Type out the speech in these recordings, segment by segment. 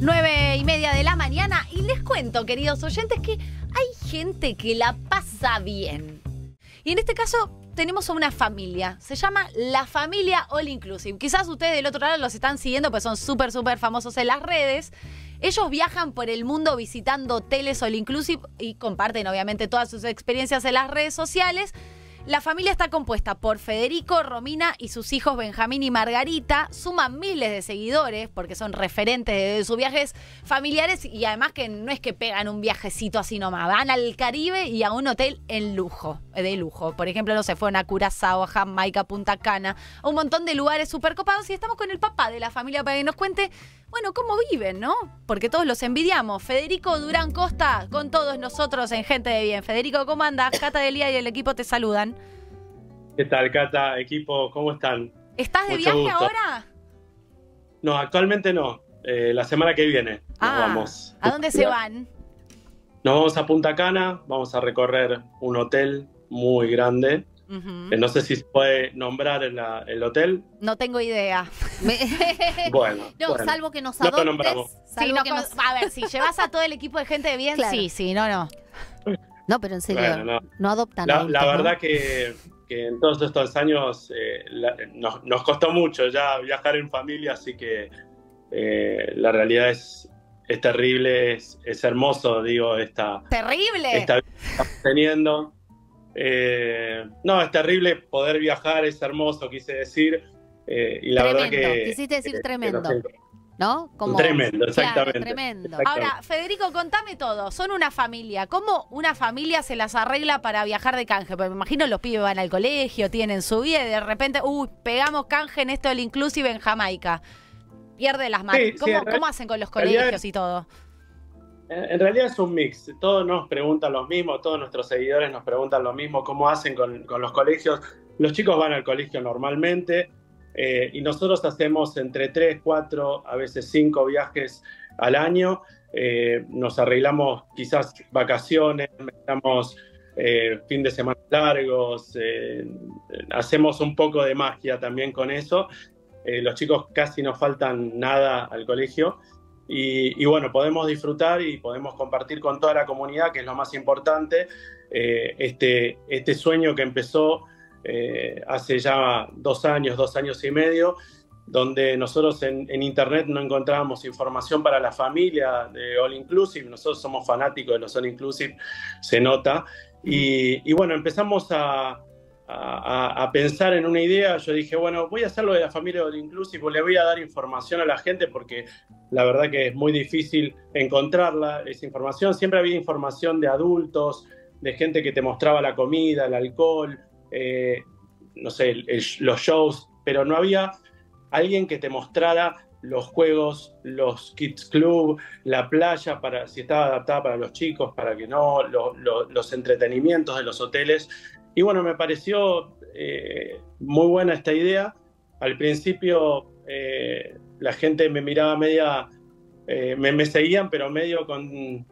9:30 de la mañana y les cuento, queridos oyentes, que hay gente que la pasa bien. Y en este caso tenemos a una familia, se llama la familia All Inclusive. Quizás ustedes del otro lado los están siguiendo, pues son súper famosos en las redes. Ellos viajan por el mundo visitando hoteles All Inclusive y comparten obviamente todas sus experiencias en las redes sociales. La familia está compuesta por Federico, Romina y sus hijos Benjamín y Margarita. Suman miles de seguidores porque son referentes de sus viajes familiares y además que no es que pegan un viajecito así nomás. Van al Caribe y a un hotel de lujo. Por ejemplo, no sé, fueron a Curazao, a Jamaica, Punta Cana, a un montón de lugares súper copados. Y estamos con el papá de la familia para que nos cuente, bueno, cómo viven, ¿no? Porque todos los envidiamos. Federico Durán Costa, con todos nosotros en Gente de Bien. Federico, ¿cómo andás? Cata Delia y el equipo te saludan. ¿Qué tal, Cata? Equipo, ¿cómo están? ¿Estás de Mucho viaje gusto. ahora? No, actualmente no. La semana que viene nos vamos. ¿A dónde se van? Nos vamos a Punta Cana, vamos a recorrer un hotel muy grande. No sé si se puede nombrar el hotel. No tengo idea. Bueno, salvo que nos no lo adoptes. nombramos. Salvo Sí, que nos... A ver, si llevas a todo el equipo de Gente de Bien, Claro. sí, no. No, pero en serio, Bueno, no adoptan La adultos, verdad ¿no? que en todos estos años nos costó mucho ya viajar en familia, así que la realidad es terrible, es hermoso, digo, ¡Terrible! esta vida que estamos teniendo. No, es terrible poder viajar, es hermoso, quise decir. Y la Tremendo, verdad que... quisiste decir que tremendo, lo siento. ¿no? Como... Tremendo, exactamente. Claro, tremendo. Exactamente. Ahora, Federico, contame todo. Son una familia. ¿Cómo una familia se las arregla para viajar de canje? Porque me imagino los pibes van al colegio, tienen su vida y de repente, pegamos canje en esto del Inclusive en Jamaica. Pierde las manos. Sí, ¿Cómo hacen con los realidad colegios y todo? En realidad es un mix. Todos nos preguntan lo mismo, todos nuestros seguidores nos preguntan lo mismo, cómo hacen con los colegios. Los chicos van al colegio normalmente y nosotros hacemos entre 3, 4, a veces 5 viajes al año. Nos arreglamos quizás vacaciones, mezclamos fin de semana largos, hacemos un poco de magia también con eso. Los chicos casi no faltan nada al colegio. Y bueno, podemos disfrutar y podemos compartir con toda la comunidad, que es lo más importante, este sueño que empezó hace ya 2 años y medio, donde nosotros en internet no encontrábamos información para la familia de All Inclusive. Nosotros somos fanáticos de los All Inclusive, se nota, y bueno, empezamos a pensar en una idea. Yo dije, bueno, voy a hacer lo de la familia All Inclusive, le voy a dar información a la gente porque la verdad que es muy difícil encontrarla, esa información. Siempre había información de adultos, de gente que te mostraba la comida, el alcohol, no sé, los shows, pero no había alguien que te mostrara los juegos, los kids club, la playa, para si estaba adaptada para los chicos, para que no, los entretenimientos de los hoteles. Y bueno, me pareció muy buena esta idea. Al principio la gente me miraba me seguían, pero medio con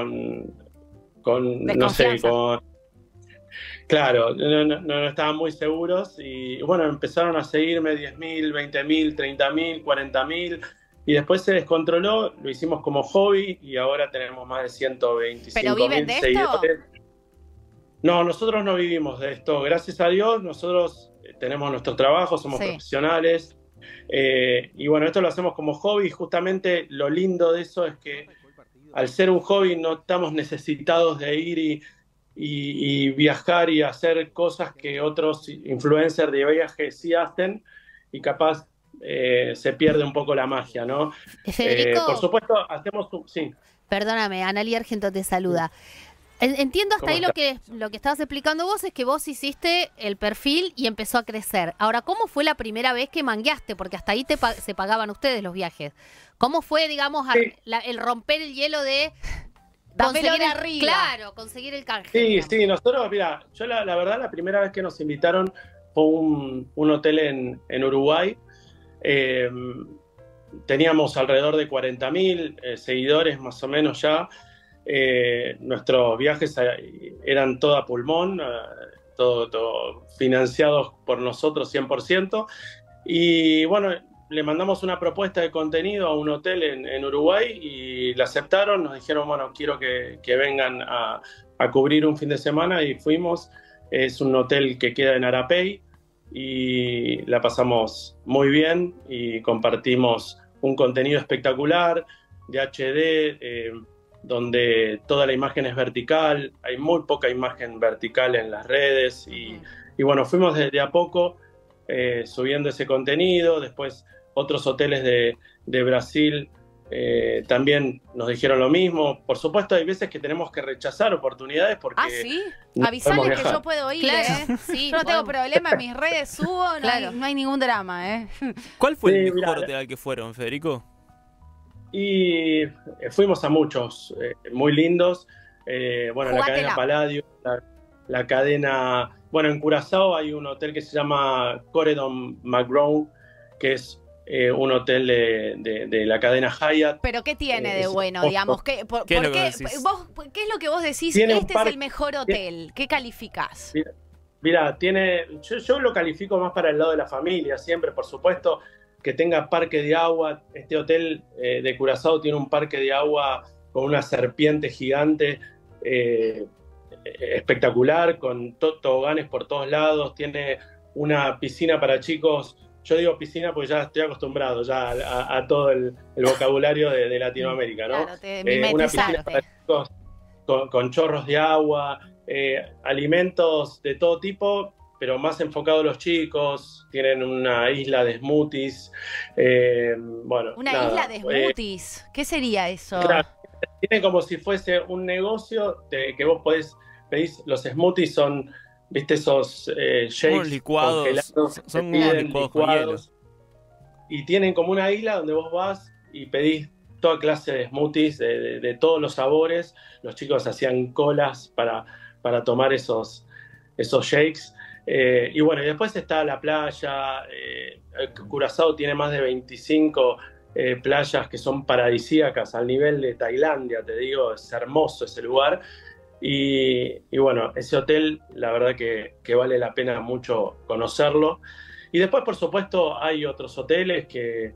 no sé, claro, no estaban muy seguros. Y bueno, empezaron a seguirme 10.000, 20.000, 30.000, 40.000. Y después se descontroló, lo hicimos como hobby y ahora tenemos más de 125.000 seguidores. No, nosotros no vivimos de esto, gracias a Dios. Nosotros tenemos nuestro trabajo, somos profesionales, y bueno, esto lo hacemos como hobby. Justamente lo lindo de eso es que al ser un hobby no estamos necesitados de ir y viajar y hacer cosas que otros influencers de viaje sí hacen, y capaz se pierde un poco la magia, ¿no? Federico, por supuesto, hacemos... Sí. Perdóname, Analí Argento te saluda. Entiendo hasta ahí lo que estabas explicando vos, es que vos hiciste el perfil y empezó a crecer. Ahora, ¿cómo fue la primera vez que mangueaste? Porque hasta ahí se pagaban ustedes los viajes. ¿Cómo fue, digamos, el romper el hielo de conseguir arriba? Claro, conseguir el canje. Sí, digamos. sí, nosotros, mira, yo la verdad la primera vez que nos invitaron fue un hotel en Uruguay. Teníamos alrededor de 40.000 seguidores más o menos ya. Nuestros viajes eran todo a pulmón, todo financiados por nosotros 100%. Y bueno, le mandamos una propuesta de contenido a un hotel en Uruguay y la aceptaron, nos dijeron, bueno, quiero que vengan a cubrir un fin de semana y fuimos. Es un hotel que queda en Arapey y la pasamos muy bien y compartimos un contenido espectacular de HD, donde toda la imagen es vertical, hay muy poca imagen vertical en las redes y bueno, fuimos de a poco subiendo ese contenido. Después otros hoteles de Brasil también nos dijeron lo mismo. Por supuesto hay veces que tenemos que rechazar oportunidades porque... ¿Ah, sí? no Avisale podemos que viajar. yo puedo ir, Claro, sí, yo no tengo podemos. problema, en mis redes subo, Claro. no hay ningún drama, ¿Cuál fue Sí, el mejor mirá, hotel al que fueron, Federico? Y fuimos a muchos muy lindos. Bueno, la Jugátela. cadena Palladium, la cadena... Bueno, en Curazao hay un hotel que se llama Corridon McGraw, que es un hotel de la cadena Hyatt. Pero ¿qué tiene de Es bueno, hermoso. digamos? ¿Qué es lo que decís? ¿Qué es lo que vos decís? Tiene un Este es parque- el mejor hotel. ¿Qué calificás? Mira, yo lo califico más para el lado de la familia, siempre, por supuesto, que tenga parque de agua. Este hotel de Curazao tiene un parque de agua con una serpiente gigante espectacular, con toboganes por todos lados. Tiene una piscina para chicos. Yo digo piscina porque ya estoy acostumbrado ya a todo el vocabulario de Latinoamérica, ¿no? Claro, te Una piscina mimetizaste. para chicos con chorros de agua, alimentos de todo tipo, pero más enfocado a los chicos. Tienen una isla de smoothies. Bueno, Una nada, isla de smoothies. ¿Qué sería eso? claro, tienen como si fuese un negocio que vos pedís los smoothies, son, viste, esos shakes Unos licuados, congelados que son te unos piden licuados con licuados. Y tienen como una isla donde vos vas y pedís toda clase de smoothies de todos los sabores. Los chicos hacían colas para tomar esos shakes. Y bueno, y después está la playa. Curazao tiene más de 25 playas que son paradisíacas al nivel de Tailandia, te digo, es hermoso ese lugar. Y bueno, ese hotel, la verdad que vale la pena mucho conocerlo. Y después, por supuesto, hay otros hoteles que,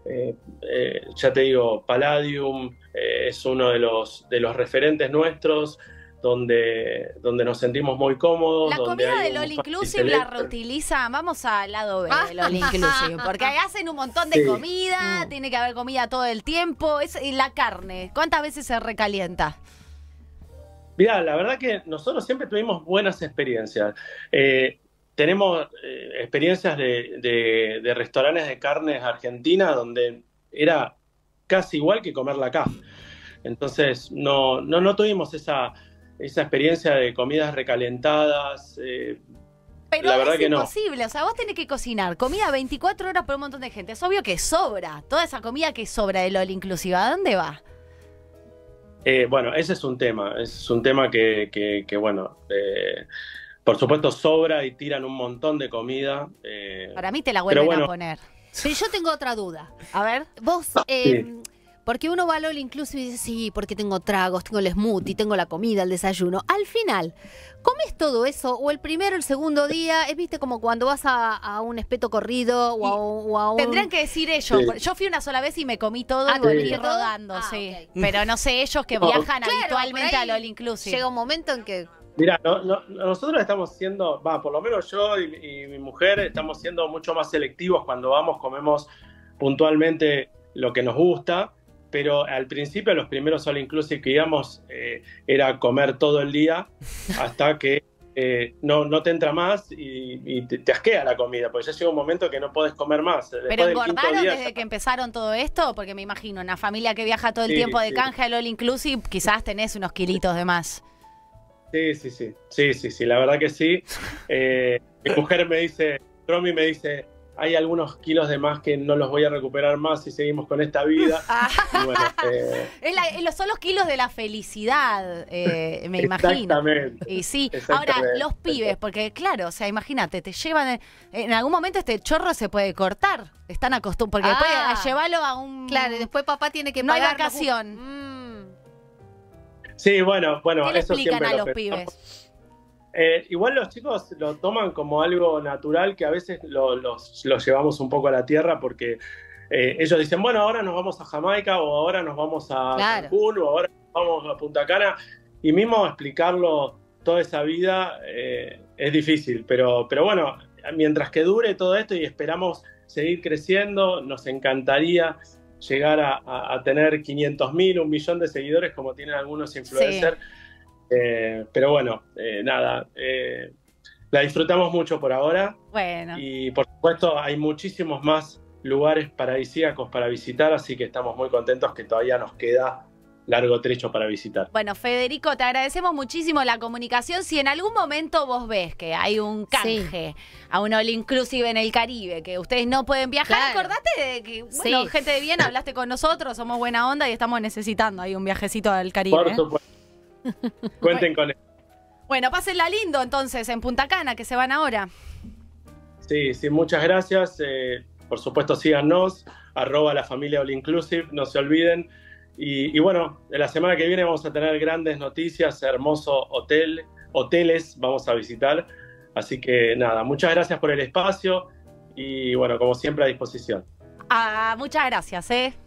ya te digo, Palladium es uno de los referentes nuestros, donde nos sentimos muy cómodos. La donde comida hay del un All buffet Inclusive la excelente. reutilizan. Vamos al lado B del All Inclusive. Porque ahí hacen un montón de Sí. comida, tiene que haber comida todo el tiempo. Y la carne, ¿cuántas veces se recalienta? Mirá, la verdad que nosotros siempre tuvimos buenas experiencias. Tenemos experiencias de restaurantes de carnes argentinas donde era casi igual que comerla acá. Entonces no tuvimos esa experiencia de comidas recalentadas. Pero La verdad es que no. imposible, o sea, vos tenés que cocinar comida 24 horas por un montón de gente. Es obvio que sobra. Toda esa comida que sobra del All Inclusive, ¿a dónde va? Bueno, ese es un tema. Es un tema que bueno, por supuesto sobra y tiran un montón de comida. Para mí te la vuelven bueno. a poner. Pero yo tengo otra duda. A ver. Vos, Sí. porque uno va al All Inclusive y dice, sí, porque tengo tragos, tengo el smoothie, tengo la comida, el desayuno. Al final, ¿comes todo eso? ¿O el primero, el segundo día? Es, viste, como cuando vas a un espeto corrido o a un... Tendrían que decir ellos. Sí. Yo fui una sola vez y me comí todo Ah, y volví ¿comiste todo? rodando, Ah, sí. ok. Pero no sé, ellos que No. viajan Claro, habitualmente por ahí al All Inclusive. Llega un momento en que... Mira, nosotros estamos siendo, por lo menos yo y mi mujer estamos siendo mucho más selectivos cuando vamos, comemos puntualmente lo que nos gusta, pero al principio los primeros All Inclusive que íbamos era comer todo el día hasta que no te entra más y te asquea la comida, porque ya llega un momento que no podés comer más. Después ¿Pero del quinto engordaron día desde ya- que empezaron todo esto? Porque me imagino, una familia que viaja todo el Sí, tiempo de sí. canje al All Inclusive, quizás tenés unos kilitos de más. Sí, la verdad que sí. Mi mujer me dice, Romy me dice, hay algunos kilos de más que no los voy a recuperar más si seguimos con esta vida. Y bueno, Son los kilos de la felicidad, me imagino. exactamente. Y sí, ahora Exactamente. los pibes, porque claro, o sea, imagínate, te llevan, en algún momento este chorro se puede cortar, están acostumbrados, porque después a llevarlo a un... Claro, y después papá tiene que No hay pagar... vacación. Sí, bueno, ¿Qué le eso explican siempre a lo los pensamos. pibes? Igual los chicos lo toman como algo natural que a veces los llevamos un poco a la tierra porque ellos dicen, bueno, ahora nos vamos a Jamaica, o ahora nos vamos a Cancún, o ahora nos vamos a Punta Cana, y mismo explicarlo toda esa vida es difícil, pero bueno, mientras que dure todo esto y esperamos seguir creciendo, nos encantaría llegar a tener 500.000, 1 millón de seguidores como tienen algunos influencers. Sí. Pero bueno, nada, la disfrutamos mucho por ahora. Bueno. Y por supuesto hay muchísimos más lugares paradisíacos para visitar, así que estamos muy contentos que todavía nos queda largo trecho para visitar. Bueno, Federico, te agradecemos muchísimo la comunicación. Si en algún momento vos ves que hay un canje a un All Inclusive en el Caribe, que ustedes no pueden viajar, acordate de que, bueno, gente de bien, hablaste con nosotros, somos buena onda y estamos necesitando ahí un viajecito al Caribe. Por supuesto. Cuenten con él. Bueno, pásenla lindo entonces en Punta Cana, que se van ahora. Sí, muchas gracias. Por supuesto, síganos, @lafamiliaAllInclusive, no se olviden. Y bueno, la semana que viene vamos a tener grandes noticias, hermosos hoteles vamos a visitar. Así que nada, muchas gracias por el espacio y bueno, como siempre a disposición. Muchas gracias,